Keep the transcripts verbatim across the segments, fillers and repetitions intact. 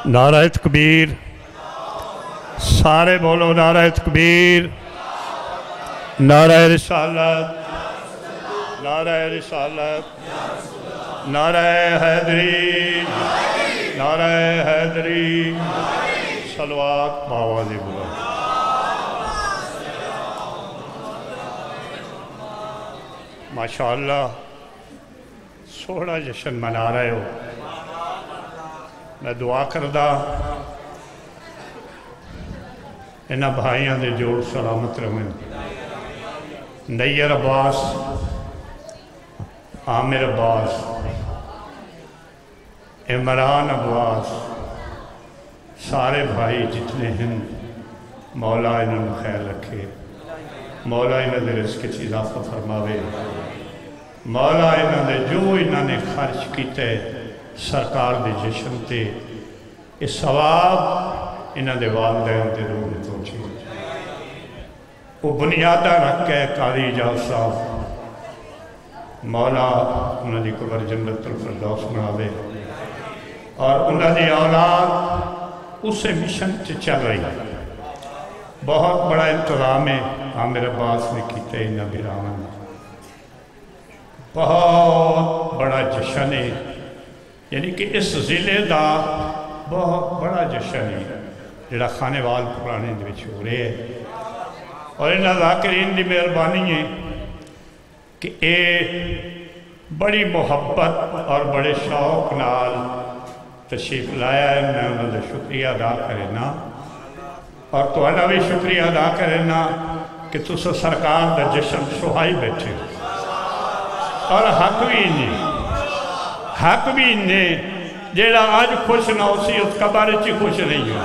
नारा तकबीर। सारे बोलो नारा तकबीर। नारा रिसालत, नारा रिसालत, नारा हैदरी, नारा हैदरी। सलवात बावाज़ बुलंद। माशाअल्लाह सोहना जश्न मना रहे हो। मैं दुआ करदा इन्हां भाइयों के जोड़ सलामत रहें। नैयर अब्बास, आमिर अब्बास, इमरान अब्बास, सारे भाई जितने हैं मौला इन्होंने खैर रखे। मौला इन्होंने रिज़्क़ च इज़ाफ़ा फरमावे। मौला इन्होंने जो इन्होंने खर्च किया सरकार के जश्न ते इस सवाब इन्होंने वालदैन के रूह में पहुँचे। वो बुनियादा रख के कारी इजाज़ साहब मौला उन्होंने कबर जन्नतुल फिरदौस बनावे और उन्होंने औलाद उसे मिशन च चल रही। बहुत बड़ा इंतजाम है आमिर अब्बास ने किया इन्होंने बिरावन। बहुत बड़ा जश्न है, यानी कि इस ज़िले का बहुत बड़ा जश्न है जिहड़ा खानेवाल पुराने दे विच हो रहा है। और इन्हां ज़ाकिरीन की मेहरबानी है कि ये बड़ी मुहब्बत और बड़े शौक नाल तशरीफ लाया है। मैं उन्होंने शुक्रिया अदा करना और तुहाडा भी शुक्रिया अदा करना कि तुस सरकार का जश्न सुहाई बैठे हो। और हक भी इन्ने हक भी इन्ने जेड़ा आज खुश ना उसी उस कबर च खुश नहीं हो।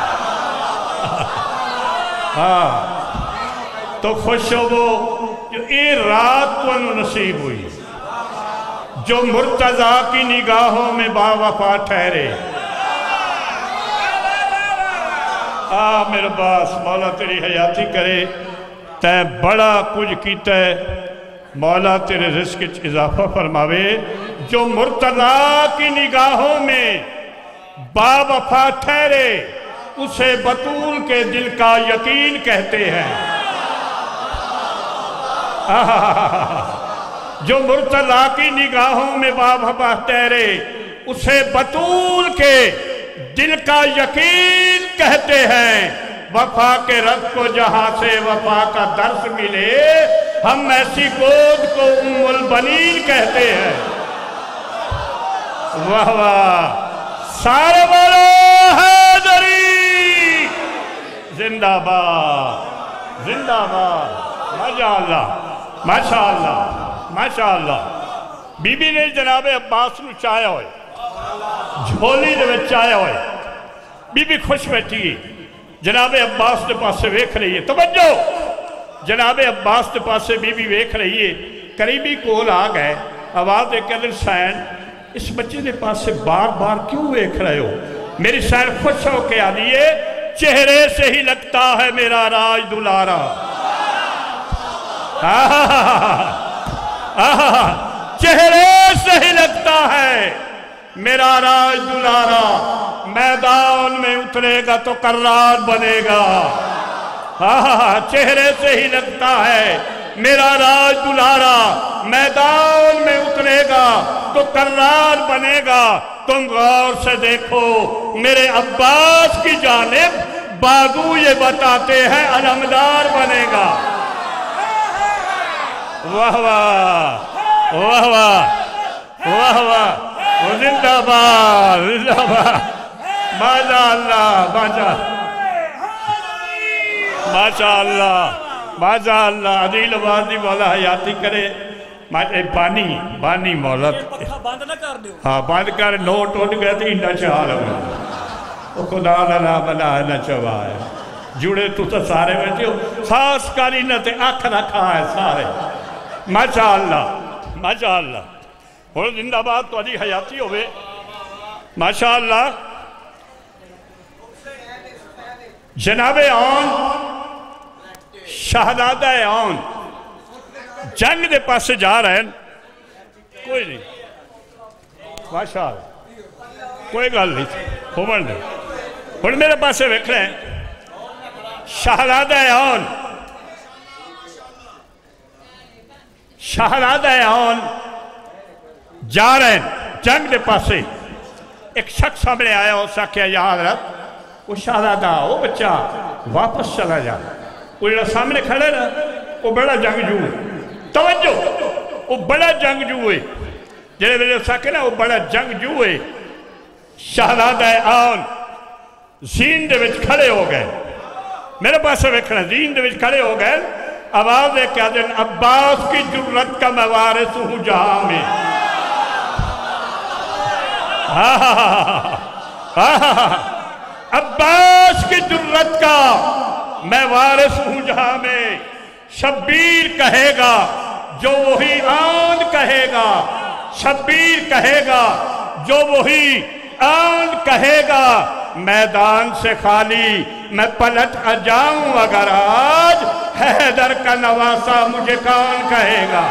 हाँ तो खुश हो वो जो ये रात को नसीब हुई, जो मुर्तज़ा की निगाहों में बावफा ठहरे। आ मेरे पास मौला तेरी हयाती करे। तै बड़ा कुछ कीता है, मौला तेरे रिज़्क़ च इज़ाफ़ा फरमावे। जो मुर्तज़ा की निगाहों में बावफा ठहरे उसे बतूल के दिल का यकीन कहते हैं। जो मुर्तज़ा की निगाहों में बावफा ठहरे उसे बतूल के दिल का यकीन कहते हैं। वफा के रब को जहां से वफा का दर्स मिले हम ऐसी गोद को उम्मुल बनीन कहते हैं। वाह वाह सारे बोलो हैदरी जिंदाबाद जिंदाबाद। माशाअल्लाह माशाअल्लाह माशाअल्लाह। बीबी ने जनाबे अब्बास नूं चाया होए, झोली दे विच चाया होए। बीबी खुश बैठी है, जनाबे अब्बास के पासे वेख रही है। तवज्जो, जनाबे अब्बास के पासे बीबी वेख रही है। करीबी कोल आ गए, आवाज दे के सैन इस बच्चे के पासे बार बार क्यों वेख रहे हो? मेरी सैन खुश होके आ रही है। चेहरे से ही लगता है मेरा राज दुलारा। चेहरे से ही लगता है मेरा राज दुलारा। मैदान में उतरेगा तो कर्रार बनेगा। हाँ चेहरे से ही लगता है मेरा राज दुलारा। मैदान में उतरेगा तो कर्रार बनेगा। तुम गौर से देखो मेरे अब्बास की जानिब बाजू ये बताते हैं अलमदार बनेगा। वाह वाह वाह वाह वाह वाह जिंदाबाद जिंदाबाद। माशाअल्लाह माशाअल्लाह माशाअल्लाह। अदील आबादी मौला हयाती करे। बानी बानी मौला बंद ना कर दो। हाँ बंद कर, नोट उठ गया तो इंडा चाल वो खुदा ना बना ना चवा है जुड़े तू तो सारे बैठे हो। खास कर इन्हें ते अख रखा है सारे। माशाअल्लाह माशाअल्लाह। हुण जिंदाबाद तुहाडी हयाती होवे। माशाअल्लाह। जनाबे आन शहजादा आन जंग के पास जा रहे हैं। कोई नहीं माशाअल्लाह कोई गल नहीं होवन नहीं। ہن میرے پاسے ویکھ رہے ہیں شہزادہ آن شہزادہ آن جا رہے ہیں جنگ دے پاسے ایک شخص سامنے آیا ہو سکیا یا حضرت وہ شہزادہ وہ بچہ واپس چلا جا وہ جڑا سامنے کھڑے نا وہ بڑا جنگجو ہے توجہ وہ بڑا جنگجو ہے جنہیں میرے ساکے نا وہ بڑا جنگجو ہے شہزادہ آن زین دے وچ کھڑے ہو گئے میرے پاس سے ویکھنا زین دے وچ کھڑے ہو گئے آواز ہے کیا دن عباس کی جرت کا میں وارث ہوں جہاں میں عباس کی جرت کا میں وارث ہوں جہاں میں شبیر کہے گا جو وہی آن کہے گا شبیر کہے گا جو وہی آن کہے گا میدان سے خالی میں پلٹ آ جاؤں اگر آج حیدر کا نواسا مجھے کون کہے گا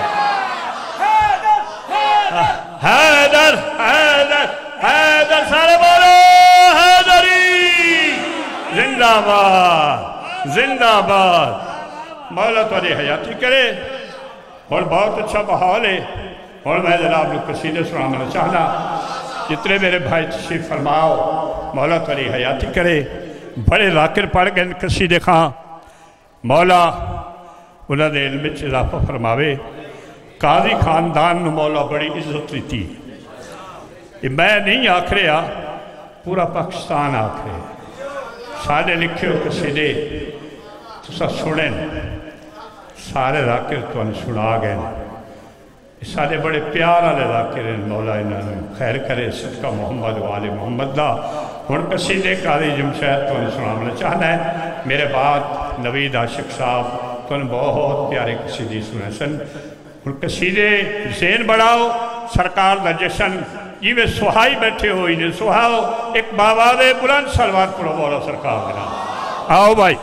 حیدر حیدر حیدر سارے بولو حیدری زندہ باد زندہ باد مولا تاری حیاتی کرے اور بہت اچھا ماحول ہے اور میں جناب لوگ قصیدے سنانا چاہنا جتنے میرے بھائی تشریف فرماؤ مولا تاری حیاتی کرے بڑے ذاکر پڑھ گئے قصیدے خاں مولا انہوں نے علم وچ اضافہ فرماوے قاضی خاندان نو مولا بڑی عزت لیتی یہ میں نہیں آکھ رہا پورا پاکستان آکھ رہا سارے لکھے ہو قصیدے تو سا سنیں سارے ذاکر تو انہیں سنا گئے سارے بڑے پیار والے ذاکر ہیں مولا انہوں خیر کرے صدقہ محمد و آل محمد دا ہن قصیدے قاضی جمشید تو انہیں سنانا چاہنا ہے میرے بعد نوید عاشق صاحب تو انہیں بہت پیارے قصیدے سنے سن ہن قصیدے زین بڑھاؤ سرکار دا جشن یہ وہ سہائی بیٹھے ہو انہیں سہاؤ ایک باواد بلند سلوات پڑھو مولا سرکار دینا آؤ بھائی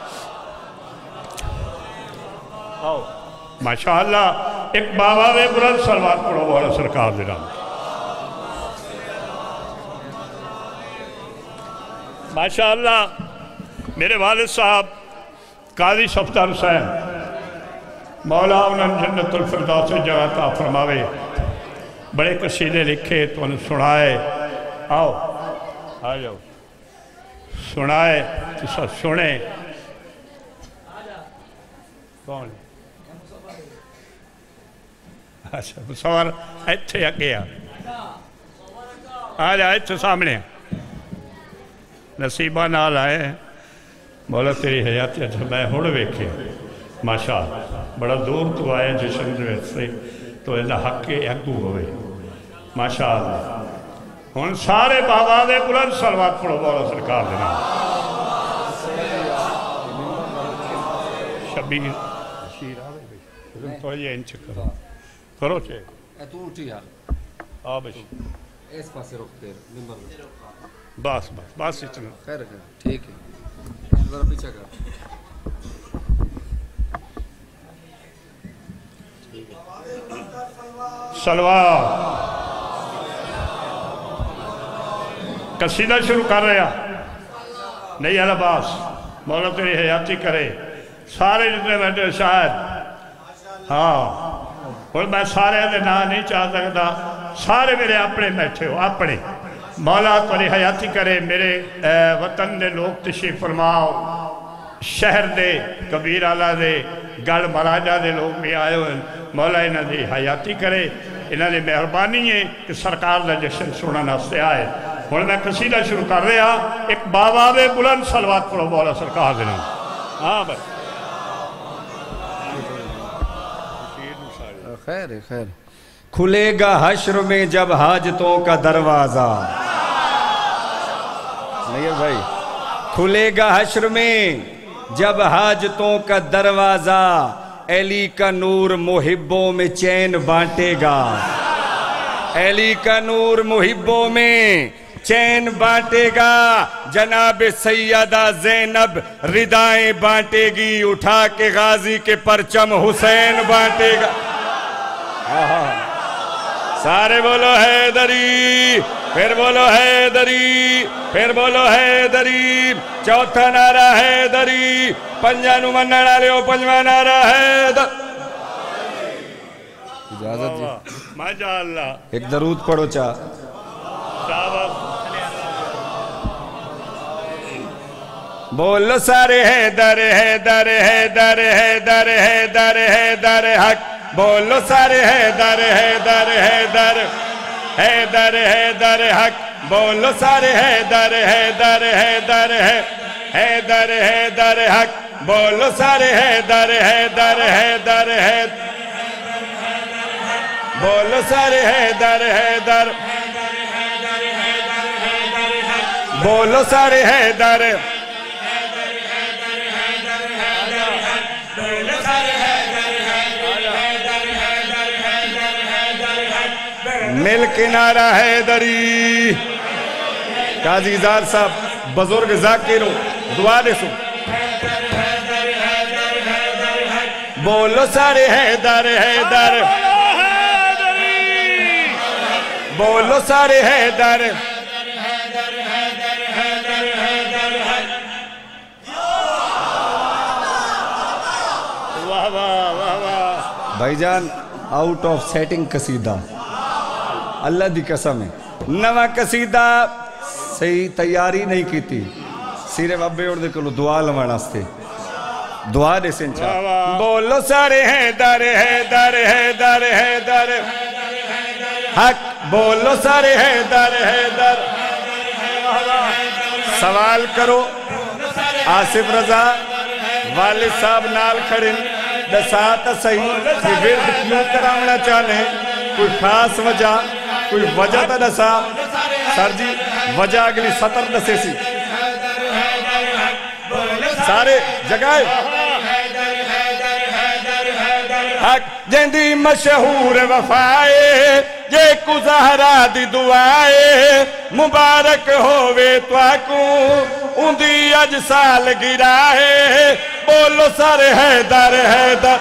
آؤ ماشاءاللہ ایک باواد بلند سلوات پڑھو مولا سرکار دینا ماشاءاللہ میرے والد صاحب قاضی صفدر حسین مولا انہوں جنت الفردوس سے جگہ تا فرماوے بڑے قصیدے لکھے تو انہوں سنائے آؤ آ جاؤ سنائے تو سب سنے کون اچھا مصور ایتھے اگیا آ جا ایتھے سامنے نصیبہ نال آئے مولا تیری حیاتی اچھا میں ہوڑ ویکھے ماشاءاللہ بڑا دور تو آئے جشن سے تو ایسا حق کے اگو ہوئے ماشاءاللہ ہن سارے بابا دے بلند سلوات پڑھو مولا سرکار دینا شبیر شیر آوے بھی تو یہ انچ کرو کرو چھے اے تو اٹھی حال آ بشی اس پاسے رکھ دیر ممبر بس بس بس اتنا خیر خیر ٹھیک ہے ذرا پیچھے کر سلوات قصیدہ شروع کر رہا نہیں العباس مولا تیری حیاتی کرے سارے جتنے بیٹھے شاید ہاں اور میں سارے دے نام نہیں چاہ سکتا سارے میرے اپنے بیٹھے ہو اپنے مولا تیری حیاتی کرے میرے وطن دے لوگ تشریف فرماؤ شہر دے کبیر آلہ دے گڑ مراجہ دے لوگ بھی آئے ہوئے مولا انہاں دی حیاتی کرے انہاں دی مہربانی ہے کہ سرکار دا جشن سننا ناستے آئے اور میں قصیدہ شروع کر رہا ایک بابا بے بلند سلوات پڑھو مولا سرکار دینا ہاں بھائی خیر خیر کھلے گا حشر میں جب حاجتوں کا دروازہ نہیں ہے بھائی کھلے گا حشر میں جب حاجتوں کا دروازہ علی کا نور محبوں میں چین بانٹے گا علی کا نور محبوں میں چین بانٹے گا جناب سیدہ زینب ردائیں بانٹے گی اٹھا کے غازی کے پرچم حسین بانٹے گا سارے بولو حیدری پھر بولو حیدری، پھر بولو حیدری، چوتھا نعرہ حیدری، پنجانو منن والےو پنجواں نعرہ حیدر۔ اجازت جی ماشاء اللہ، ایک درود پڑھو چاہ بولو سارے حیدر حیدر حیدر حیدر حیدر حیدر حق، بولو سارے حیدر حیدر حیدر حیدر حیدر حق، بولو سارے حیدر حیدر حیدر حیدر حیدر حق، بولو سارے حیدر حیدر حیدر حیدر، بولو سارے حیدر حیدر، بولو سارے حیدر، مل کے نعرہ حیدری۔ قاضی زار صاحب بزرگ ذاکر ہو، دعا دے سو بولو سارے حیدر حیدر، بولو سارے حیدر، بھائی جان آؤٹ آف سیٹنگ قصیدہ، اللہ دی قسم ہے نواں قصیدہ صحیح تیاری نہیں کی تھی، صرف ابے اور دے کلو دعا لوانا ستے، دعا دے سنچا بولو سارے حیدر حیدر حیدر حیدر حق، بولو سارے حیدر حیدر۔ سوال کرو آصف رضا والد صاحب نال کھڑن دسات صحیح کہ ورد کیوں کراؤنا چاہنے، کوئی خاص وجہ، کوئی وجہ تا دسا سر جی، وجہ اگلی سطر دسے سی سارے جگائے حق جندی مشہور وفائے یہ کو زہرا دی دعائے مبارک ہووے تو آکوں اندی اج سال گرائے بولو سارے حیدر حیدر۔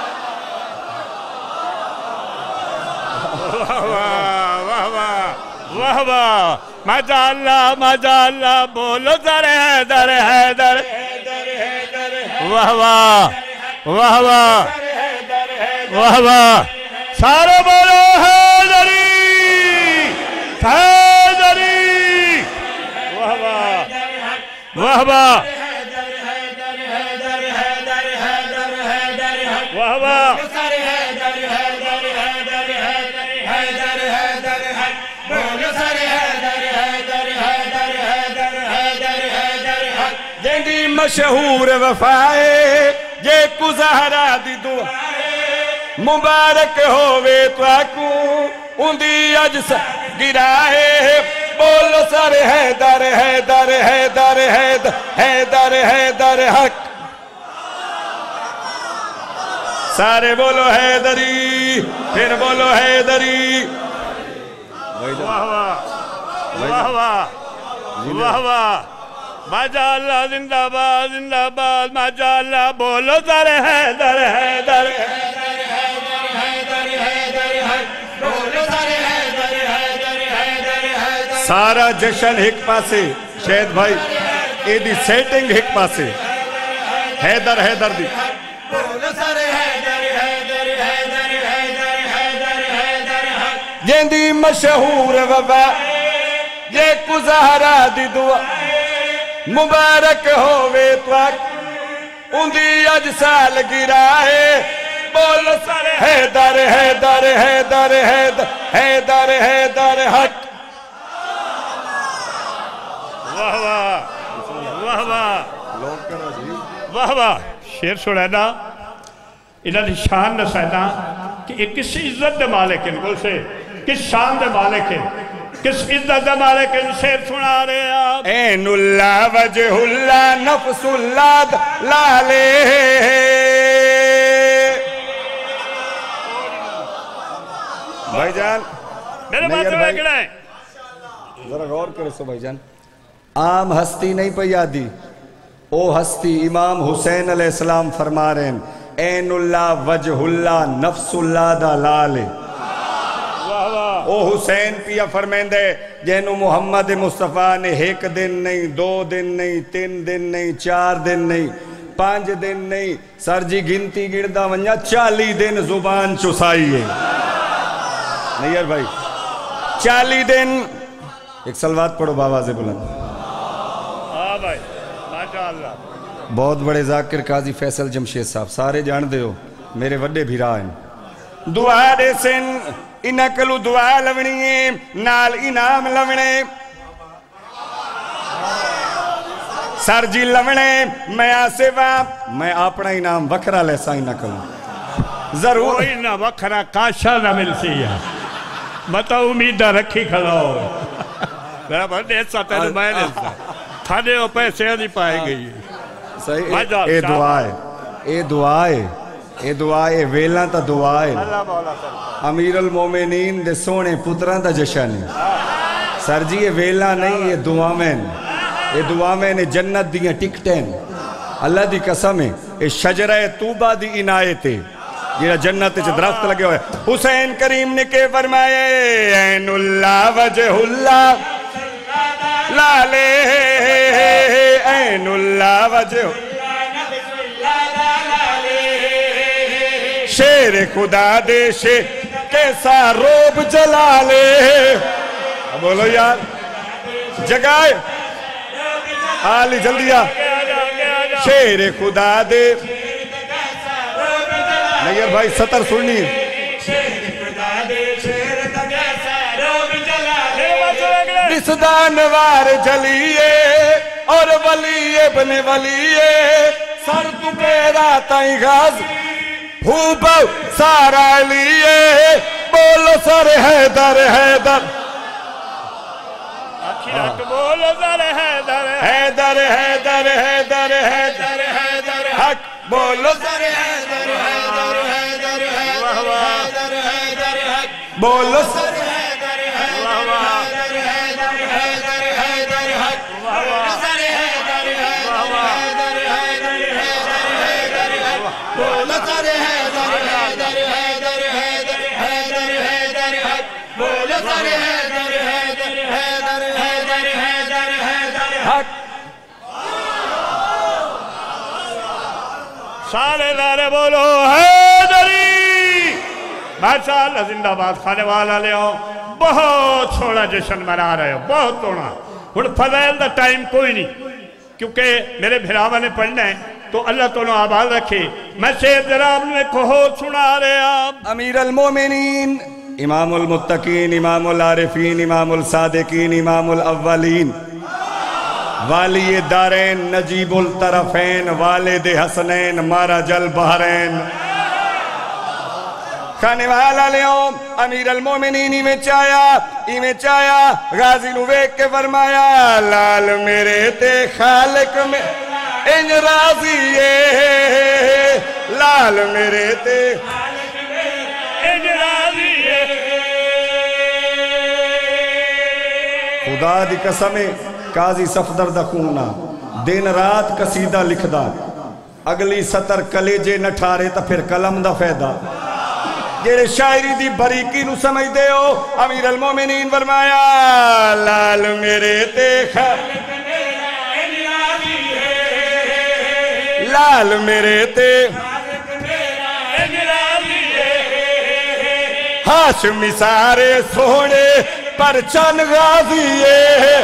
واہ واہ ماشاء اللہ ماشاء اللہ، بولو سارے حیدر حیدر، واہ واہ واہ واہ واہ واہ، سارے بولو حیدری حیدری، واہ واہ واہ واہ واہ واہ، جندی مشہور وفائے یہ کو زہرا دی دعا مبارک ہووے تو آکوں اندی اج سال گرائے بولو سارے حیدر حیدر حیدر حیدر حیدر حیدر حق، سارے بولو حیدری، پھر بولو حیدری۔ واہ واہ واہ واہ واہ واہ، ماشاء اللہ، زندہ باد زندہ باد، ماشاء اللہ، بولو سارے حیدر حیدر، سارا جشن ایک پاسے شہد بھائی اے دی سیٹنگ ایک پاسے حیدر حیدر دی جندی مشہور وبا یہ کو زہرا دی دعا مبارک ہووے تو اندی اج سال گرائے بولو سارے حیدر حیدر حیدر حیدر حیدر حیدر حق۔ واہ واہ واہ واہ واہ واہ، شیر سنینا انہاں دی شان نسائنا کہ ایک کس عزت دے مالک ان کو سے، کس شان دے مالک ہیں، کس عزت دے مالک ان شیر سنا رہے آپ۔ این اللہ وجہ اللہ نفس اللہ لالے بھائی جان میرے بات میں کڑا ہے ذرا غور کرے سو بھائی جان، عام ہستی نہیں پہ یادی، او ہستی امام حسین علیہ السلام فرما رہے ہیں این اللہ وجہ اللہ نفس اللہ دا لالے او حسین پیا فرمیندے جینو محمد مصطفیٰ نے ایک دن نہیں دو دن نہیں تین دن نہیں چار دن نہیں پانچ دن نہیں سر جی گنتی گردہ ونیا چالی دن زبان چسائی ہے نہیں یار بھائی چالی دن ایک سلوات پڑھو باواز بلند ہاں بھائی ماشاءاللہ بہت بڑے ذاکر قاضی فیصل جمشید صاحب سارے جان دے ہو میرے وڈے بھیرا ہیں دعا دے سن انہاں کلو دعا لونی ہے نال انعام لونے سر جی لونے میں آسے وا میں اپنا انعام وکھرا لیسا انہاں کلو ضرور کوئی نہ وکھرا کاشا نہ مل سی ہے مطا امیدہ رکھی کھڑا ہو میرا بہت ایسا تیرے میں نے تھانے ہو پیسے نہیں پائے گئی صحیح اے دعا ہے اے دعا ہے اے دعا ہے ویلان تا دعا ہے امیر المومنین دے سونے پتران دا جشن ہے سر جی یہ ویلان نہیں یہ دعا میں یہ دعا میں نے جنت دیاں ٹکٹیں اللہ دی قسم ہے یہ شجرہ توبہ دی عنایت ہے یہ جنت چھ درخت لگے ہوئے حسین کریم نے کے فرمائے این اللہ وجہ اللہ لالے این اللہ وجہ شیر خدا دے شے کیسا روب جلالے بولو یار جگائے آلی جلدی آ شیر خدا دے نہیں بھائی ستر سننی دانوار جلیے اور ولی ابن ولیے سر تو پیرا تائیں غاز ہوبو سارا لیے بولو سر حیدر حیدر بولو سر حیدر حیدر حیدر حیدر حیدر حیدر حق بولو سر حیدر حیدر حیدر حیدر حیدر حق بولو سر حیدر حیدر حیدر حیدر حیدر حق بولو سر حیدر حیدر حیدر حیدر حیدر بولو سر حیدر حیدر حیدر حیدر حیدر حق بولو سر حیدر حیدر حیدر حیدر حیدر حق سارے دارے بولو حیدری ماشاءاللہ زندہ باد خانے والا لے ہو بہت چھوڑا جشن منا رہے ہو بہت توڑا ہن فضائل دا ٹائم کوئی نہیں کیونکہ میرے بھراوہ نے پڑھنا ہے تو اللہ تو انہوں آباد رکھے میں شیر جراب نے کہو سنا رہے آپ امیر المومنین امام المتقین امام العارفین امام الصادقین امام الاولین والی دارین نجیب الطرفین والد حسنین مارج البحرین کھانے والا لے ہوں امیر المومنین ہی میں چایا ہی میں چایا غازی نویک کے فرمایا لال میرے تے خالق میں ان راضیے لال میرے تے ان راضیے خدا دی قسمیں قاضی صفدر دا خونا دن رات قصیدہ لکھ دا اگلی سطر کلیجے نٹھارے تا پھر قلم دا فیدہ جیڑے شاعری دی بریکی نو سمجھ دے ہو امیر المومنین فرمایا لال میرے تے خالق میرا انراضی ہے لال میرے تے خالق میرا انراضی ہے ہاشمی سارے سوڑے پر چن غازی ہے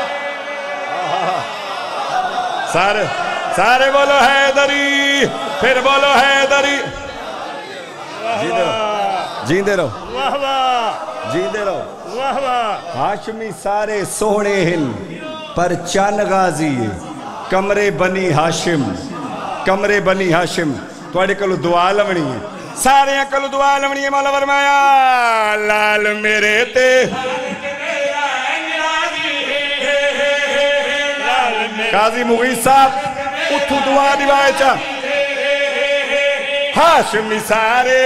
سارے سارے بولو حیدری پھر بولو حیدری جیندے رہو جیندے رہو واہ واہ جیندے رہو واہ واہ ہاشمی سارے سوڑے ہن پر چن غازی ہے کمرے بنی ہاشم کمرے بنی ہاشم توڑے کلو دعا لونی ہے سارے کلو دعا لونی ہے مولا فرمایا لال میرے تے قاضی مغیث صاحب اتھو دعا دیوائے چاہ ہاشمی سارے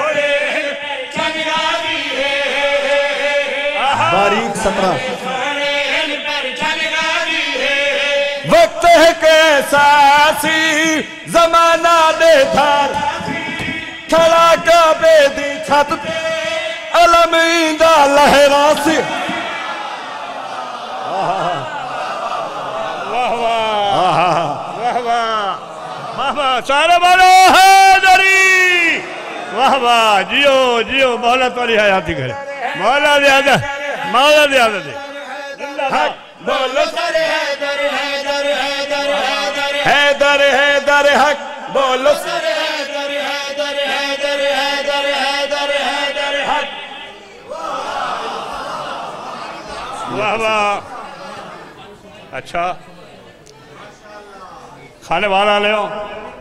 باریک سترہ وقت ہے کیسا سی زمانہ دے دھار کھڑا کعبے دی چھت علم ایندہ لہے سارے بولو حیدری واہ واہ جیو جیو مولا توری حیاتی کرے مولا زیادہ مولا زیادہ دے حق بولو سارے حیدر حیدر حیدر حیدر حیدر حیدر حق بولو سارے حیدر حیدر حیدر حیدر حیدر حیدر حق واہ واہ اچھا کھانے والا لے ہو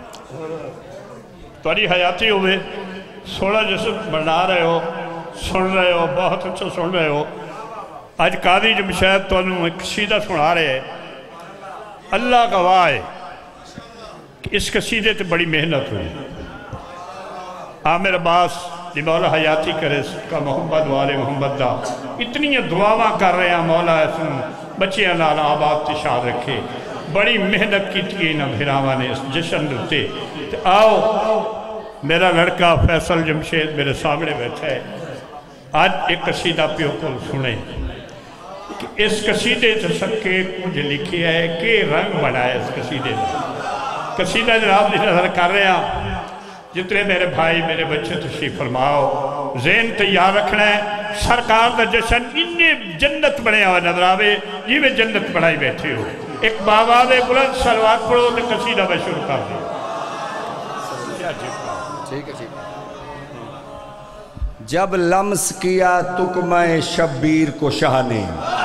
توری حیاتی ہوئے سوڑا جسم بنا رہے ہو سن رہے ہو بہت اچھا سن رہے ہو آج قاضی جمشید تو انہوں ایک قصیدہ سنا رہے ہیں اللہ گواہ ہے کہ اس قصیدے تے بڑی محنت ہوئی عامر عباس دی مولا حیاتی کرے اس کا محمد والے محمد دا اتنی دعاواں کر رہے ہیں مولا اسم بچیاں نالا آباد تشاد رکھے بڑی محنت کی تھی انہاں بھیراواں نے اس جشن رتے آؤ میرا لڑکا فیصل جمشید میرے سامنے بیٹھا ہے آج ایک قصیدہ پیو کو سنیں کہ اس قصیدے سے سکے کچھ لکھی ہے کہ رنگ بڑھائے اس قصیدے سے قصیدہ جناب دی نظر کر رہے ہیں جتنے میرے بھائی میرے بچے تشریف فرماؤ ذہن تیار رکھنا ہے سرکار دا جشن انہیں جنت بڑھے ہوئے نظر آوے یہ میں جنت بڑھائی بیٹھے ہو ایک بابا دے بلند سلوات پڑھو تو قصیدہ میں شروع کر دیں ٹھیک ہے ٹھیک ہے جب لمس کیا تکمہ شبیر کو شاہ نے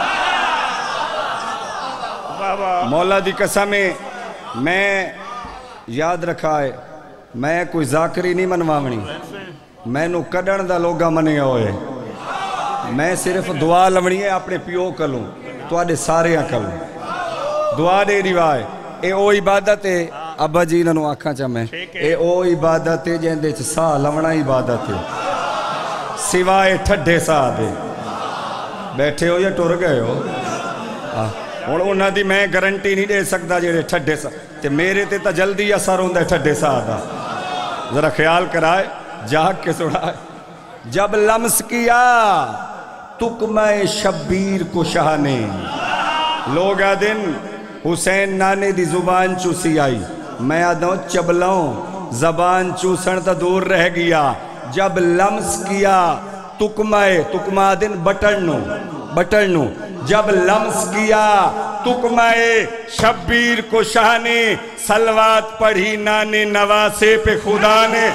مولا دی قسمیں میں یاد رکھا ہے میں کوئی ذاکری نہیں منواونی میں نو کڈن دا لوگا منیا ہوئے میں صرف دعا لونی ہے اپنے پیو کلوں تو آدھے سارے کلوں دعا دے روائے اے او عبادت ہے ابا جی ننو آکھاں چاہیں اے او عبادت ہے جہاں دے سا لونا عبادت ہے سوائے ٹھڈے سا دے بیٹھے ہو یا ٹور گئے ہو اور انہاں دی میں گارنٹی نہیں دے سکتا جیڑے ٹھڈے سا تے میرے تے تا جلدی اثر ہوندہ ہے ٹھڈے سا دا ذرا خیال کرائے جاگ کے سڑائے جب لمس کیا تکمہ شبیر کو شاہ نے لوگ آدن حسین نانے دی زبان چوسی آئی میں آدھوں چبلاؤں زبان چوسن تا دور رہ گیا جب لمس کیا تکمہ تکمہ آدن بٹرنو بٹرنو جب لمس کیا تکمہ شبیر کو شاہ نے سلوات پڑھی نانے نواسے پہ خدا نے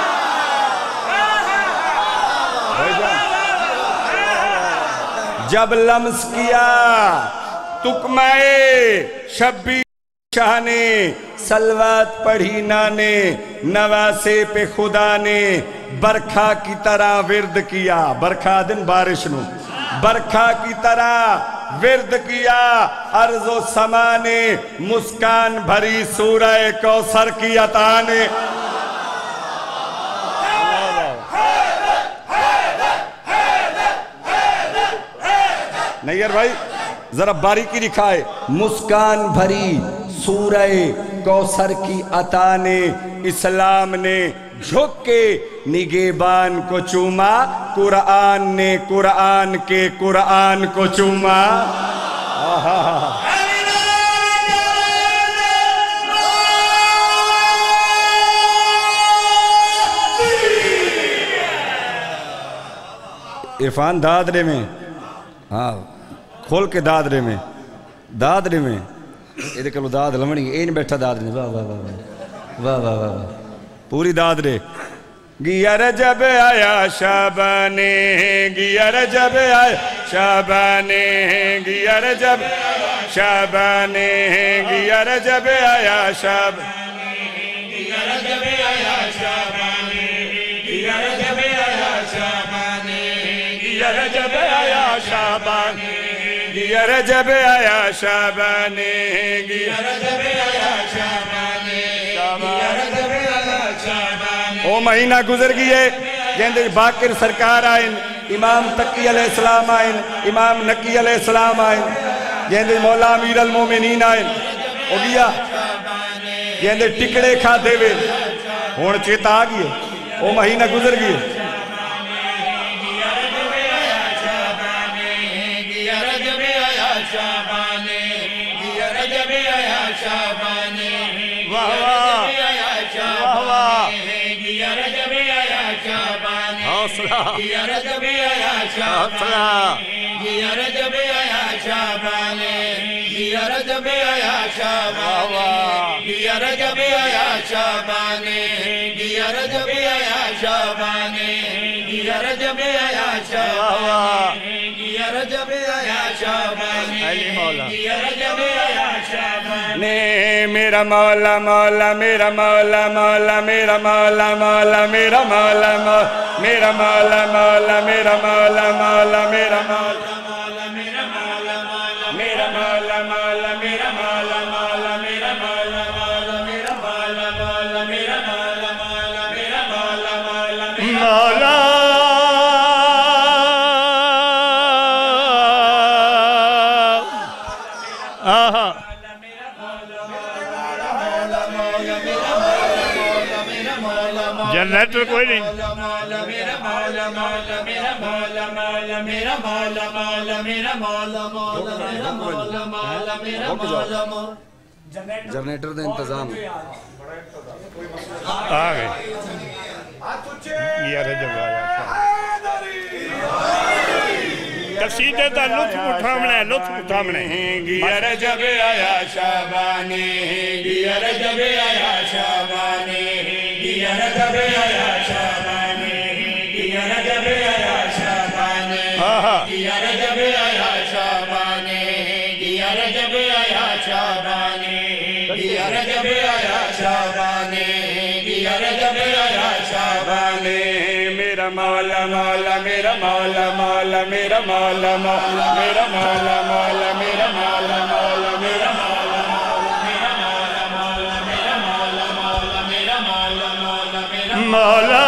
جب لمس کیا تکمہ شبیر شاہ نے سلوات پڑھی نانے نواسے پہ خدا نے برکھا کی طرح ورد کیا برکھا دن بارش نو برکھا کی طرح ورد کیا ارض و سما نے مسکان بھری سورہ کوثر کی عطا نے نیئر بھائی ذرا باریکی دکھائے مسکان بھری سورہ کوثر کی عطا نے اسلام نے جھک کے نگہبان کو چوما قرآن نے قرآن کے قرآن کو چوما عرفان دادرے میں ہاں کھول کے دادرے میں دادرے میں یہ دیکھو داد لمڑی این بیٹھا دادرے واہ واہ واہ واہ واہ واہ پوری دادرے گیا رجب آیا شابانے گیا رجب آیا شابانے گیا رجب شابانے گیا رجب آیا شابانے گیا رجب آیا شابانے گیا رجب آیا شابانے گیا رجب آیا شابانے گیا رجب آیا شابانے گیا رجب آیا شابانے گیا رجب آیا شابانے او مہینہ گزر گئے جہاں باقر سرکار آئین امام تقی علیہ السلام آئین امام نقی علیہ السلام آئین جہاں مولا امیر المومنین آئین او گیا جہاں ٹکڑے کھا دے وے ہون چیتا آگئے او مہینہ گزر گئے گیا رجب آیا شابان گیا رجب آیا شابان گیا رجب آیا شابان گیا رجب آیا شابان گیا رجب آیا شابان گیا رجب آیا شابان گیا رجب آیا شابان گیا رجب آیا شابان نے میرا مولا مولا میرا مولا مولا میرا مولا مولا میرا مولا مولا میرا مولا مولا میرا مولا مولا میرا مولا مولا میرا مولا مولا میرا مولا مولا میرا مولا مولا میرا مولا مولا میرا مولا مولا میرا مولا مولا میرا مولا مولا مولا آہا جنریٹر کوئی نہیں میرا مولا مولا میرا مولا مولا میرا مولا مولا میرا مولا مولا میرا مولا مولا میرا مولا مولا جنریٹر دا انتظام آگئے یہ رجب آیا قصیدے دا لطف اٹھامنے لطف اٹھامنے گیا رجب آیا شابانی گیا رجب آیا شابانی گیا رجب آیا شابانی گیا رجب آیا شابانی گیا رجب آیا شابانی گیا رجب آیا شابانی گیا رجب آیا شابانی گیا رجب آیا شابانی میرا مولا مولا میرا مولا مولا میرا مولا مولا میرا مولا مولا میرا مولا مولا میرا مولا مولا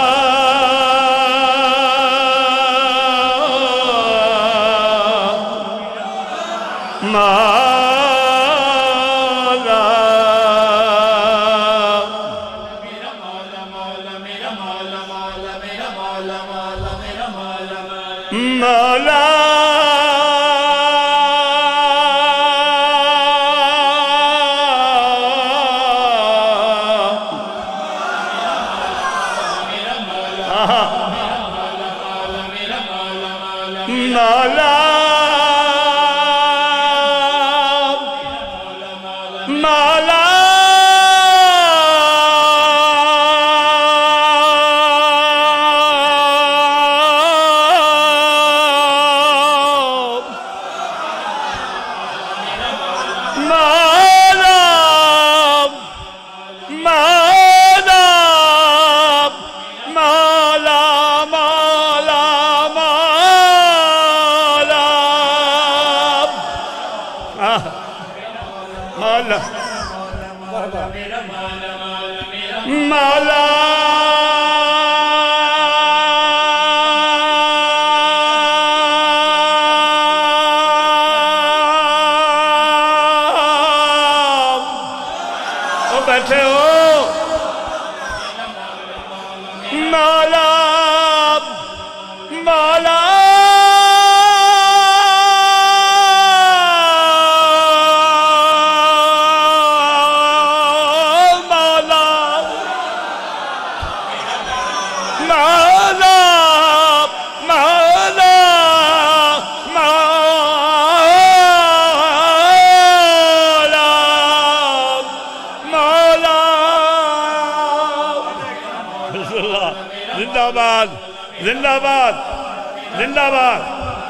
زندہ باد زندہ باد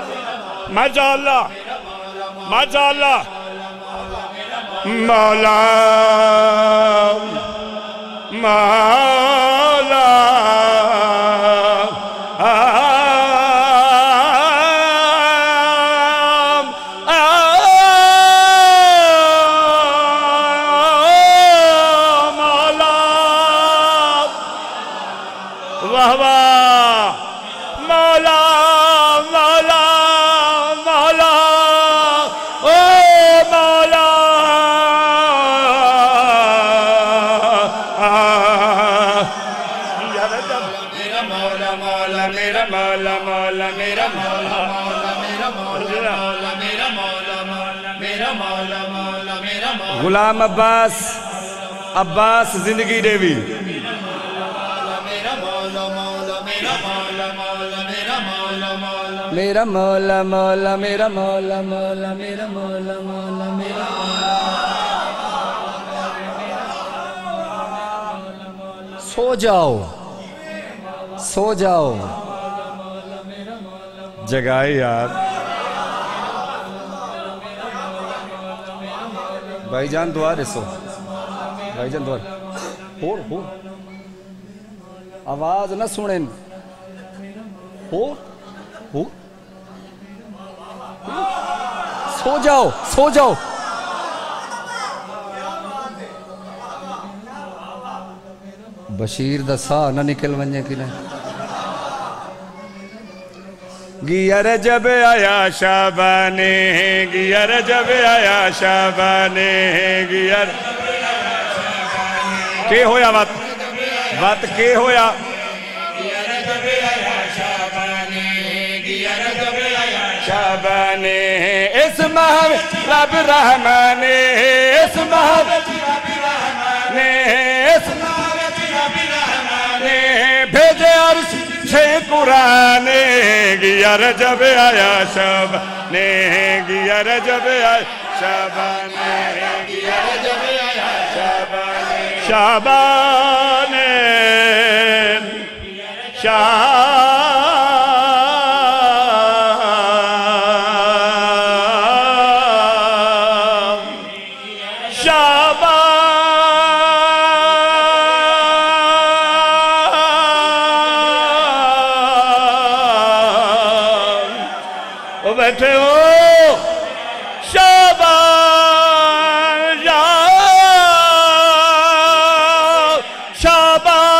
ماشاء اللہ ماشاء اللہ مولا مولا واہ واہ مولا مولا مولا او مولا میرا مولا مولا میرا مولا مولا میرا مولا مولا میرا مولا مولا میرا مولا مولا میرا مولا مولا میرا مولا غلام عباس عباس زندگی دیوی میرا مولا مولا میرا مولا میرا مولا مولا میرا مولا مولا میرا مولا مولا میرا مولا سو جاؤ سو جاؤ جگائے یار بھائی جان دعا رسو بھائی جان دعا ہور ہور آواز نہ سنیں ہور ہور سو جاؤ سو جاؤ بشیر دا ساہ نہ نکل ونجے کی نہیں گیا رجب آیا شابانے گیا رجب آیا شابانے گیا کے ہویا وات وات کے ہویا گیا رجب آیا شابانے گیا رجب آیا شابانے اس ماہ رب رحمانے اس ماہ رب رحمانے اس ماہ رب رحمانے بھیجے عرش سے قرآن گیا رجب آیا شابانے گیا رجب آیا شابانے گیا رجب آیا شابانے شابانے شابان شابان وہ بیٹھے ہو شابان یا شابان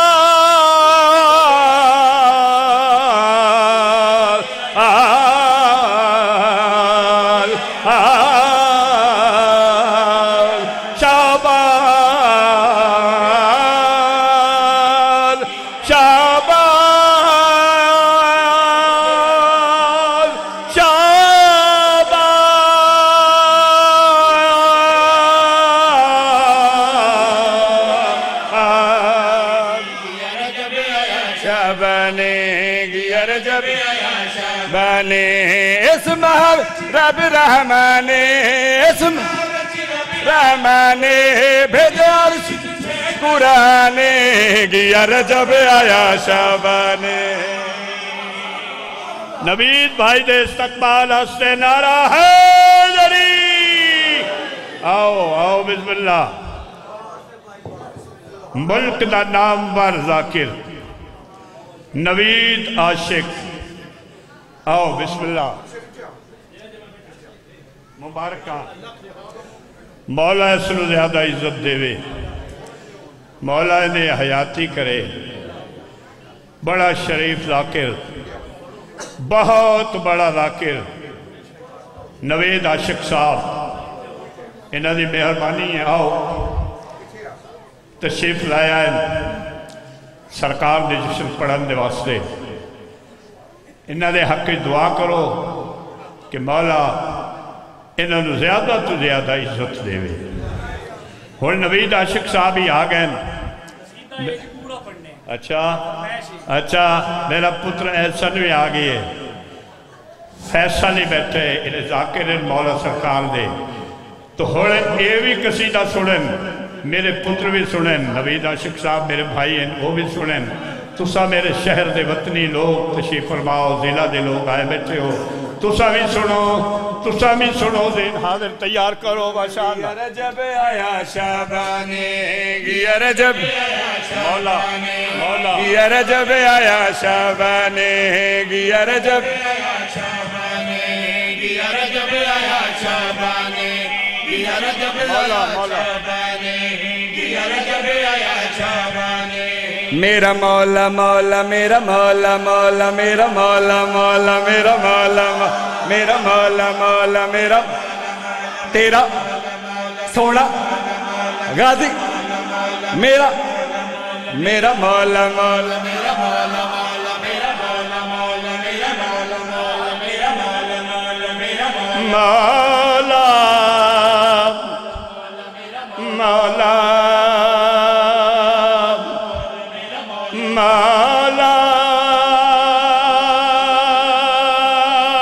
آل آل شابان شابان شابانے گیا رجب آیا شابانے اس ماہ رب رحمانے اس ماہ رحمانے بھیجے عرش قرآن گیا رجب آیا شابانے نوید بھائی دے استقبال ہستے نعرہ حیدری آؤ آؤ بسم اللہ ملک دا نامور ذاکر نوید عاشق آؤ بسم اللہ مبارکہ مولا اسنو زیادہ عزت دے وے مولا نے حیاتی کرے بڑا شریف ذاکر بہت بڑا ذاکر نوید عاشق صاحب انہاں دی مہربانی ہے آؤ تشریف لایا ہے سرکار دے جشن پڑھن دے واسطے انہاں دے حق دعا کرو کہ مولا انہاں نو زیادہ تو زیادہ عزت دے وے اور نوید عاشق صاحب ہی آ گئے اچھا اچھا میرا پتر احسن بھی آ گئی ہے فیصل ہی بیٹھے انہیں ذاکر مولا سرکار دے تو ہوڑے یہ بھی قصیدہ سنن میرے پتر بھی سنن نوید عاشق صاحب میرے بھائی ہیں وہ بھی سنن تسا میرے شہر دے وطنی لوگ تشریف فرماؤ ضلع دے لوگ آئے بیٹھے ہو تسا بھی سنو تسا بھی سنو دین حاضر تیار کرو ماشاءاللہ گیا رجب آیا شابانے گیا رجب مولا مولا گیا رجب آیا شابانے گیا رجب آیا شابانے گیا رجب آیا شابانے گیا رجب مولا آیا مولا شابانے گیا رجب آیا شابانے میرا مولا مولا میرا مولا مولا میرا مولا مولا میرا مولا میرا مولا مولا میرا تیرا سونا غازی میرا میرا مولا مولا میرا مولا مولا میرا مولا مولا میرا مولا مولا میرا مولا مولا میرا مولا مولا مولا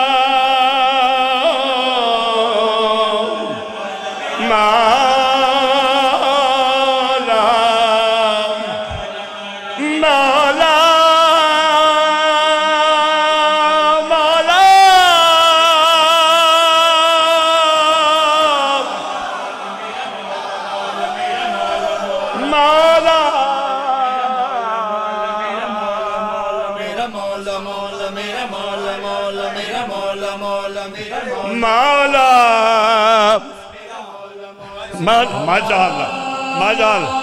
مولا ماشاءاللہ ماشاءاللہ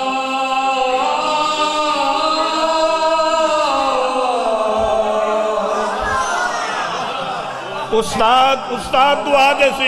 استاد استاد دعا جیسی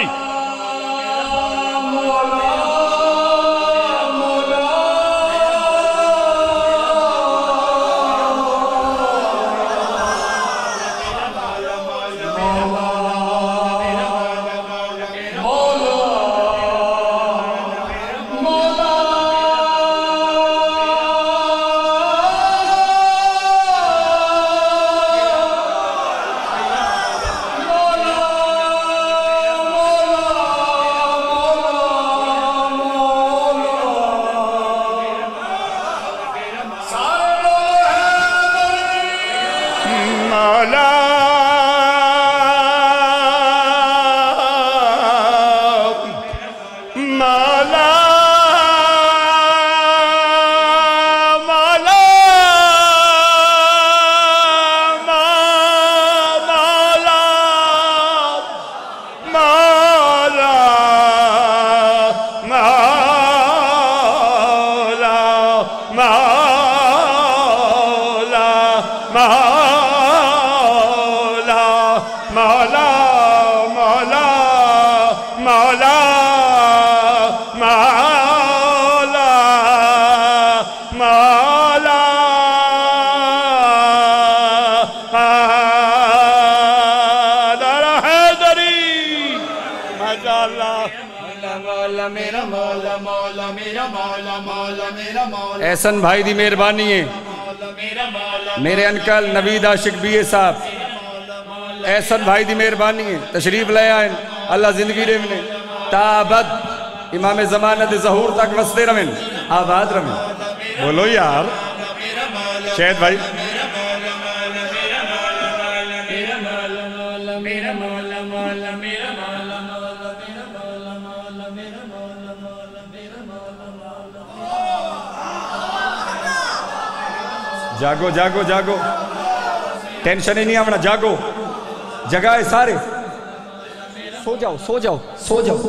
احسن بھائی دی مہربانی ہے میرے انکل نوید عاشق بی اے صاحب احسن بھائی دی مہربانی ہے تشریف لے آئیں اللہ زندگی رہے منے تابد امام زمانت ظہور تک وستے رہن آباد رہن بولو یار شہد بھائی جاگو جاگو جاگو ٹینشن ہی نہیں آمنا جاگو جگہ ہے سارے سو جاؤ سو جاؤ سو جاؤ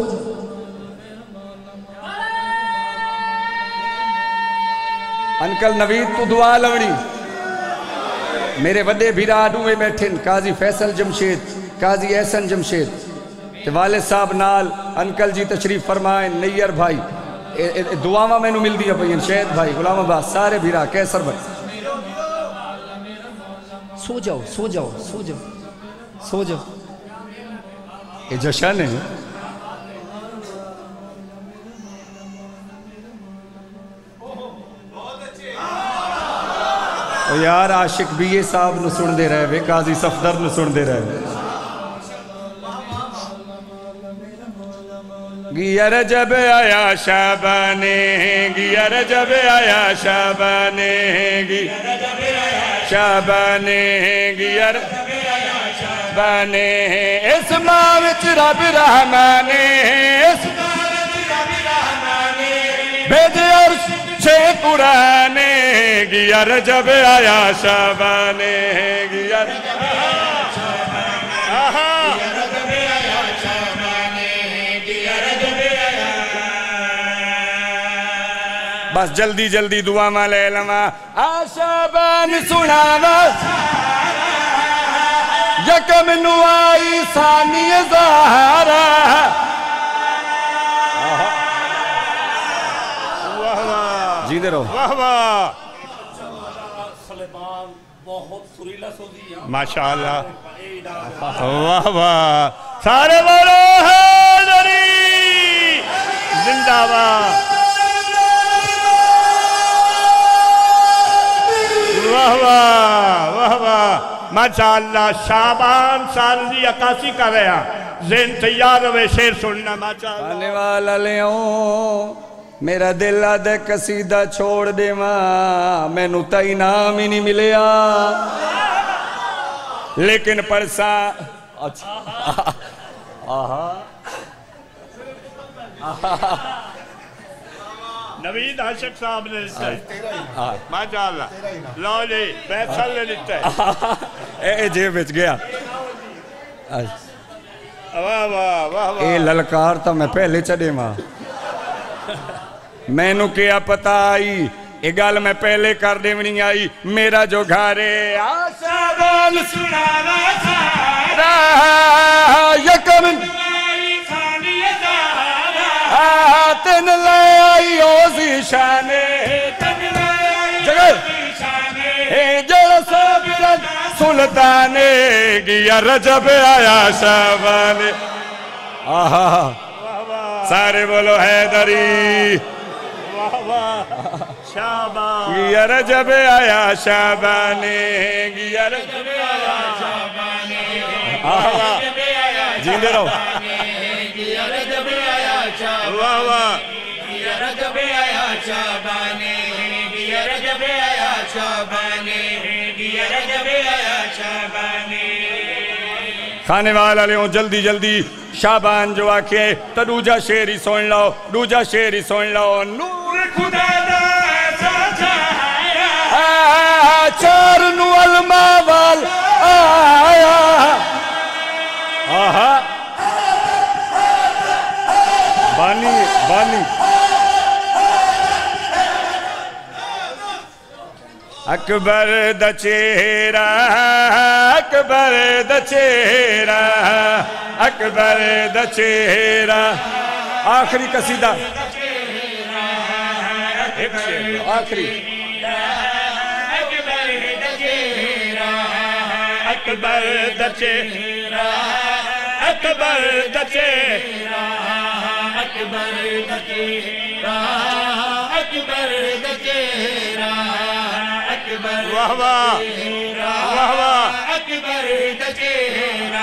انکل نوید تو دعا لوڑی میرے وڈے بھیرا آڈو میں بیٹھن قاضی فیصل جمشید قاضی احسن جمشید والد صاحب نال انکل جی تشریف فرمائیں نیر بھائی دعاواں میں نو مل دیا بھائی شہد بھائی غلام عباس سارے بھیرا کیسر بھائی سو جاؤ سو جاؤ سو جاؤ سو جاؤ یہ جشن ہے یار عاشق بھی یہ صاحب نو سن دے رہے وے قاضی صفدر نو سن دے رہے گیا رجب آیا شابانے گیا رجب آیا شابانے گیا شابانے گیا شابانے اس ماں وچ رب رحمانے اس ماں وچ رب رحمانے بھیجے عرش چھے قرآنے گیا رجب آیا شابانے گیا رجب آیا شابانے بس جلدی جلدی دعا مالے لما آشابان سنانا یکم نوائی ثانی ظاہرہ جی دے رہو واہ واہ ماشاءاللہ واہ واہ سارے بولو حیدری زندہ باد واہ واہ واہ واہ ماشاءاللہ شابان سال دی اکاسی کر رہے ہیں ذہن تیار ہوئے شیر سننا ماشاءاللہ آنے والا لے آؤں میرا دل آدھے قصیدہ چھوڑ دے ماں میں نو تا انعام ہی نہیں ملیا لیکن پرسا اچھا آہا نوید عاشق صاحب نے لکھتا ہے ماشاءاللہ لو جی فیصل نے لکھتا ہے اے جے بچ گیا واہ واہ واہ اے للکار تا میں پہلے چڑے ماں میں نو کیا پتا آئی اے گال میں پہلے کر دے منی آئی میرا جو گھارے آشابان سنانا سارا یکم تن لے آئی اوزی شانے جگہ جڑا صابرن سلطانے گیا رجب آیا شابانے آہا سارے بولو حیدری گیا رجب آیا شابانے گیا رجب آیا شابانے جیندے رہو گیا رجب آیا شابانے گیا رجب آیا شابانے گیا رجب آیا شابانے گیا رجب آیا شابانے کھانے والا لے ہوں جلدی جلدی شابان جو آکھے تو دوجہ شیری سن لو دوجہ شیری سن لو نور خدا دا ایسا چھایا چار نو الماوال آیا آہا بانی بانی اکبر دا چہرہ اکبر دا چہرہ اکبر دا چہرہ آخری قصیدہ آخری اکبر دا چہرہ اکبر دا چہرہ اکبر دا چہرہ اکبر دا چہرہ اکبر دا چہرہ واہ واہ واہ واہ اکبر دا چہرہ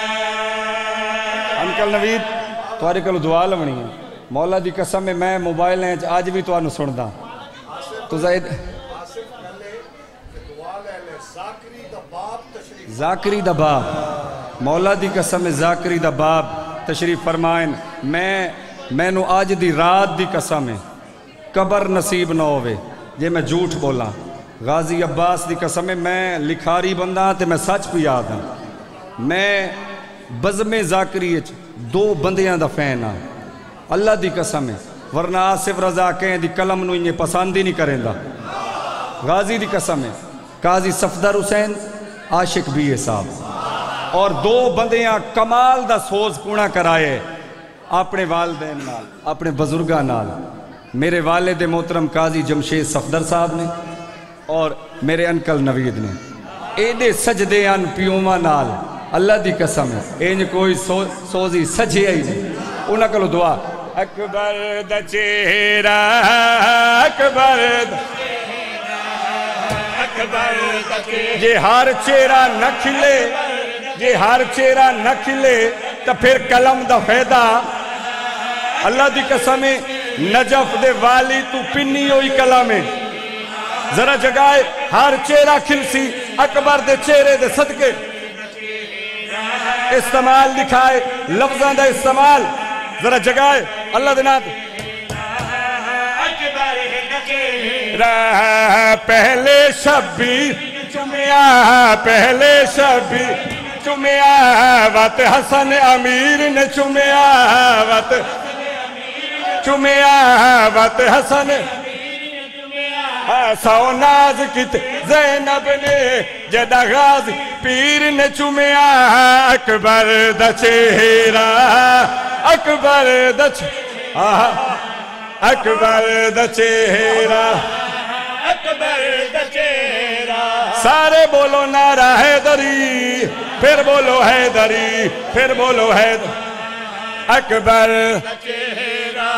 انکل نوید توارے کلو دعا لونی ہے مولا دی قسم میں میں موبائل ہیں آج بھی توانو سن دا تو زائد ذاکری دا باب مولا دی قسم میں ذاکری دا باب تشریف فرمائن میں میں نو آج دی رات دی قسم ہے قبر نصیب نہ ہوئے جے میں جھوٹ بولا غازی عباس دی قسم ہے میں لکھاری بندہ تے میں سچ پہ یاد ہوں میں بزم ذاکری دو بندیاں دا فین ہاں اللہ دی قسم ہے ورنہ آصف رضا کہیں دی قلم نو انہیں پسند ہی نہیں کریں دا غازی دی قسم ہے قاضی صفدر حسین عاشق بھی ہے صاحب اور دو بندیاں کمال دا سوز پونا کرائے اپنے والدین نال اپنے بزرگاں نال میرے والد محترم قاضی جمشید صفدر صاحب نے اور میرے انکل نوید نے ایڈے سجدے ان پیوما نال اللہ دی قسم ہے اینج کوئی سو سوزی سجے ہی نہیں انہاں کلو دعا اکبر دا چہرہ اکبر دا اکبر دا چہرہ یہ ہر چہرہ نہ کھلے یہ ہر چہرہ نہ کھلے تو پھر قلم دا فیدہ اللہ دی قسم ہے نجف دے والی تو پنی ہوئی کلام ہے ذرا جگائے ہر چہرہ کھلسی اکبر دے چہرے دے صدقے استعمال دکھائے لفظاں دا استعمال ذرا جگائے اللہ دے نات رہا پہلے شبیر چمیا پہلے شبیر چمیا وات حسن امیر نے چمیا وات چمیا وات حسن سو ناز کت زینب نے جدہ غازی پیر نے چمیا اکبر دا چہرہ اکبر دا چہرہ اکبر دا چہرہ اکبر دا چہرہ سارے بولو نعرہ حیدری پھر بولو حیدری پھر بولو حیدری اکبر دا چہرہ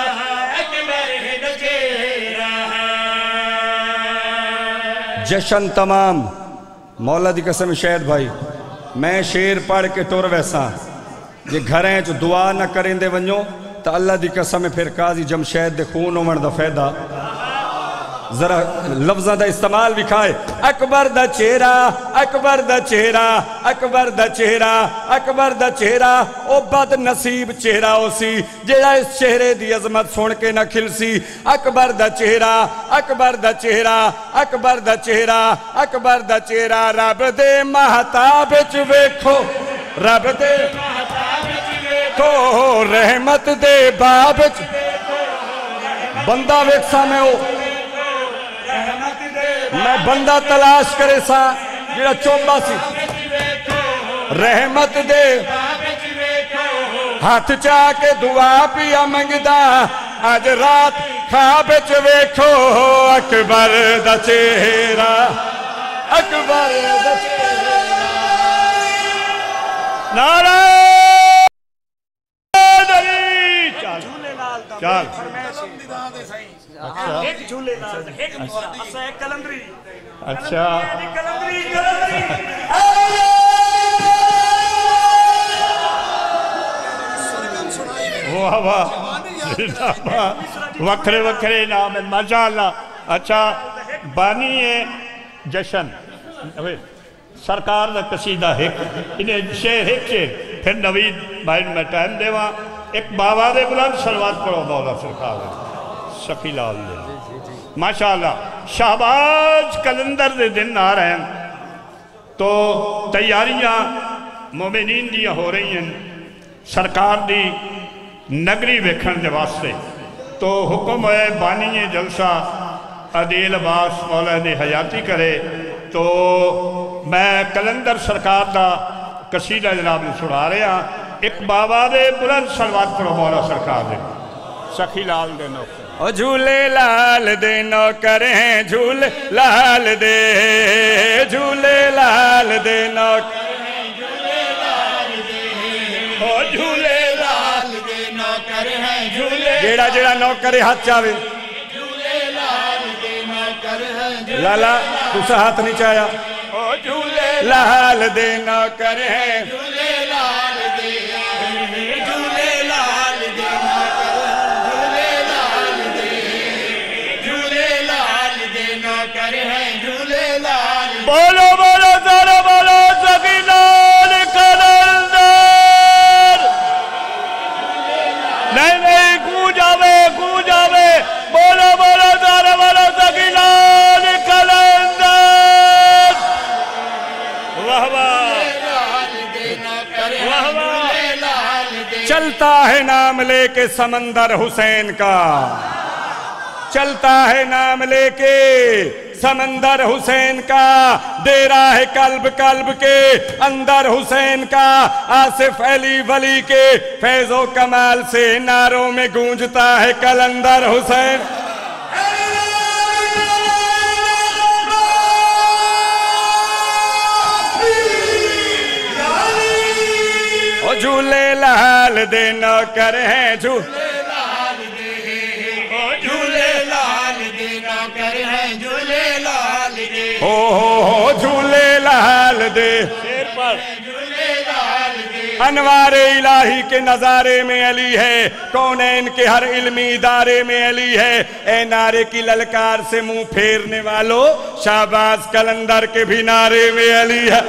جشن تمام مولا دی قسم شہد بھائی میں شیر پڑھ کے ٹور ویسا یہ گھریں جو دعا نہ کریں دے ونجو تو اللہ دی قسم پھر قاضی جمشید دے خون عمر دا فیدہ ذرا لفظہ دا استعمال بھی کھائے اکبر دا چہرہ اکبر دا چہرہ اکبر دا چہرہ اکبر دا چہرہ او بد نصیب چہرہ ہو سی جیڑا اس چہرے دی عظمت سن کے نہ کھل سی اکبر دا چہرہ اکبر دا چہرہ اکبر دا چہرہ اکبر دا چہرہ رب دے مہتاب وچ ویکھو رب دے مہتاب ویکھو رحمت دے باب بندہ ویکسا میں ہو میں بندہ تلاش کرے سا جڑا چوبا سی رحمت دے ہاتھ چاہ کے دعا پیا منگدا آج رات خواب چ ویکھو اکبر دا چہرہ اکبر دا چہرہ نعرہ چل چل ایک جھولے نال ایک مورا اسا ایک کلندری اچھا کلندری کلندری واہ واہ وکھرے وکھرے نام ہے ماشاءاللہ اچھا بانی ہے جشن سرکار دا قصیدہ ایک انہیں شیر ایک شیر پھر نوید بھائی میں ٹائم دے وہاں ایک بابا دے بلند سلوات پڑھو مولا سرکار ہے سخی لال دے ماشاءاللہ شہباز کلندر دے دن آ رہے ہیں تو تیاریاں مومنین دیا ہو رہی ہیں سرکار دی نگری ویکھن دے واسطے تو حکم ہے بانی جلسہ عدیل عباس مولا نے حیاتی کرے تو میں کلندر سرکار دا قصیدہ جناب نے سنا رہے ہیں ایک بابا دے بلند سلوات پڑھو مولا سرکار دے سخی لال دے نوکر او جھولے لال دے نوکر ہیں جھولے لال دے جھولے لال دے نوکر ہیں جھولے لال دے او جھولے لال دے نوکر ہیں جھولے جیڑا جیڑا نوکر ہاتھ چاہوے جھولے لال دے نوکر ہیں لالا تُسا ہاتھ نہیں چاہیا او جھولے لال دے نوکر ہیں جھولے لال دے جھولے لال دے نوکر جھولے لال دے جھولے لال دے نوکر ہیں جھولے لال بولو بولو ذرا بولو سخی لال کلندر نہیں نہیں گو جاوے گو جاوے بولو بولو ذرا بولو سخی لال کلندر واہ واہ واہ واہ چلتا ہے نام لے کے سمندر حسین کا چلتا ہے نام لے کے سمندر حسین کا دے رہا ہے قلب قلب کے اندر حسین کا آصف علی ولی کے فیض و کمال سے ناروں میں گونجتا ہے کلندر حسین او جھولے لال دے نوکر ہیں جھولے لال دے او جھولے لال دے نوکر ہیں جھولے لال دے او ہو ہو جھولے لال دے جھولے لال دے انوار الہی کے نظارے میں علی ہے کونین کے ہر علمی ادارے میں علی ہے اے نعرے کی للکار سے منہ پھیرنے والو شہباز کلندر کے بھی نعرے میں علی ہے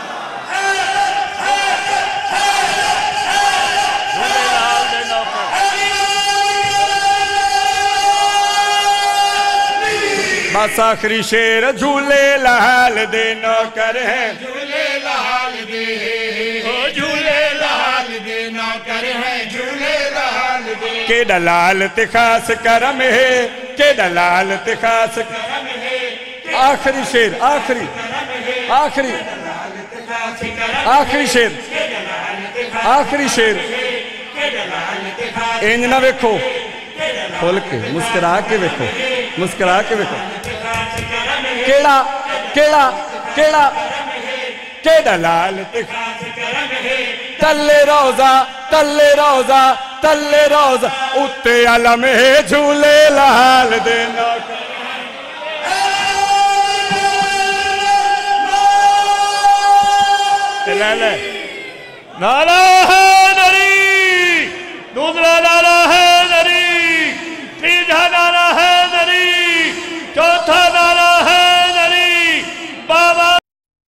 بس آخری شیر جھولے لال دے نوکر ہیں جھولے لال دے جھولے لال دے نوکر ہیں جھولے لال دے کہ دلال تخاص کرم ہے کہ دلال تخاص کرم ہے آخری شیر آخری آخری آخری شیر آخری شیر انج نہ ویکھو کھول کے مسکرا کے ویکھو مسکرا کے ویکھو کیڑا کیڑا کیڑا کیڑا لال تلے روزہ تلے روزہ تلے روزہ اتے علم ہے جھولے لال دے نوکر لے لے نعرہ